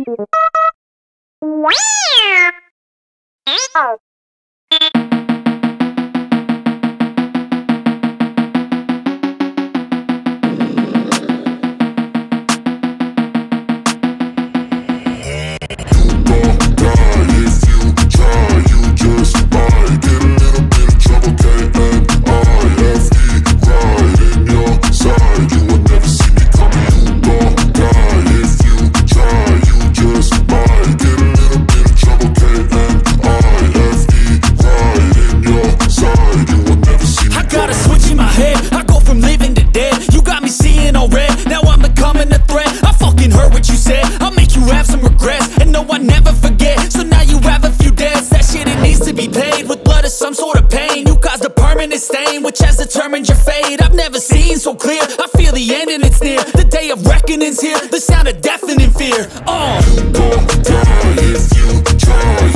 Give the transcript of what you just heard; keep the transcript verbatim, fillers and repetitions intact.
Some sort of pain, you caused a permanent stain, which has determined your fate. I've never seen so clear, I feel the end and it's near. The day of reckoning's here, the sound of deafening fear. Oh, you gon' die if you try.